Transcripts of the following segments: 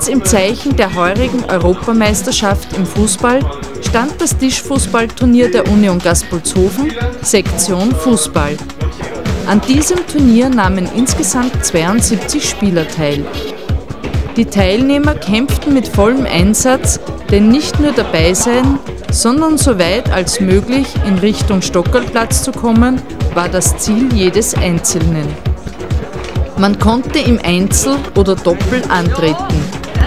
Ganz im Zeichen der heurigen Europameisterschaft im Fußball stand das Tischfußballturnier der Union Gaspolzhofen, Sektion Fußball. An diesem Turnier nahmen insgesamt 72 Spieler teil. Die Teilnehmer kämpften mit vollem Einsatz, denn nicht nur dabei sein, sondern so weit als möglich in Richtung Stockerlplatz zu kommen, war das Ziel jedes Einzelnen. Man konnte im Einzel oder Doppel antreten.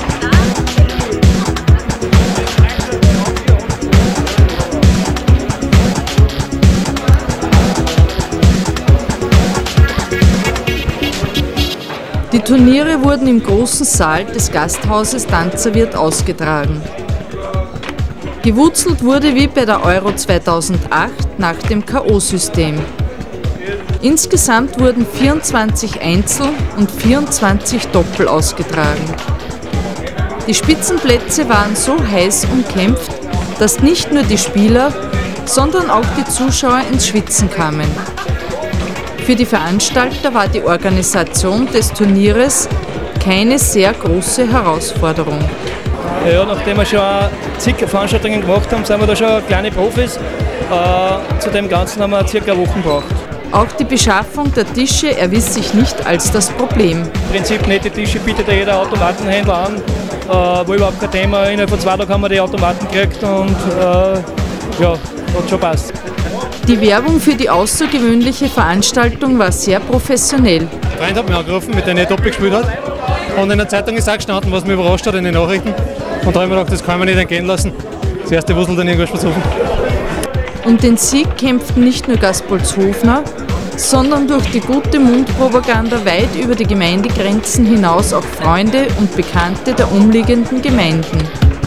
Die Turniere wurden im großen Saal des Gasthauses Danzerwirt ausgetragen. Gewurzelt wurde wie bei der Euro 2008 nach dem K.O.-System. Insgesamt wurden 24 Einzel- und 24 Doppel ausgetragen. Die Spitzenplätze waren so heiß umkämpft, dass nicht nur die Spieler, sondern auch die Zuschauer ins Schwitzen kamen. Für die Veranstalter war die Organisation des Turnieres keine sehr große Herausforderung. Ja, nachdem wir schon zig Veranstaltungen gemacht haben, sind wir da schon kleine Profis. Zu dem Ganzen haben wir circa eine Woche gebraucht. Auch die Beschaffung der Tische erwies sich nicht als das Problem. Im Prinzip nette Tische bietet ja jeder Automatenhändler an. War überhaupt kein Thema. Innerhalb von 2 Tagen haben wir die Automaten gekriegt und ja, hat schon passt. Die Werbung für die außergewöhnliche Veranstaltung war sehr professionell. Ein Freund hat mich angerufen, mit dem ich Doppel gespielt hat. Und in der Zeitung ist auch gestanden, was mich überrascht hat in den Nachrichten. Und da habe ich mir gedacht, das kann man nicht entgehen lassen. Das erste Wuselturnier in Gaspolzhofen. Um den Sieg kämpften nicht nur Gaspolzhofener, sondern durch die gute Mundpropaganda weit über die Gemeindegrenzen hinaus auch Freunde und Bekannte der umliegenden Gemeinden.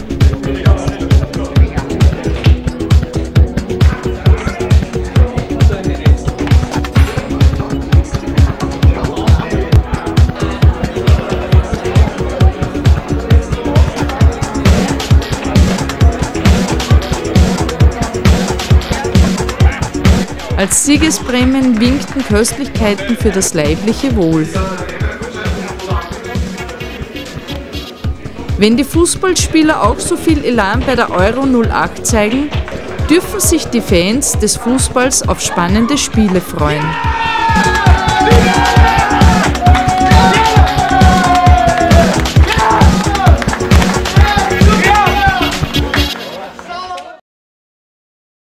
Als Siegesprämien winkten Köstlichkeiten für das leibliche Wohl. Wenn die Fußballspieler auch so viel Elan bei der Euro 08 zeigen, dürfen sich die Fans des Fußballs auf spannende Spiele freuen.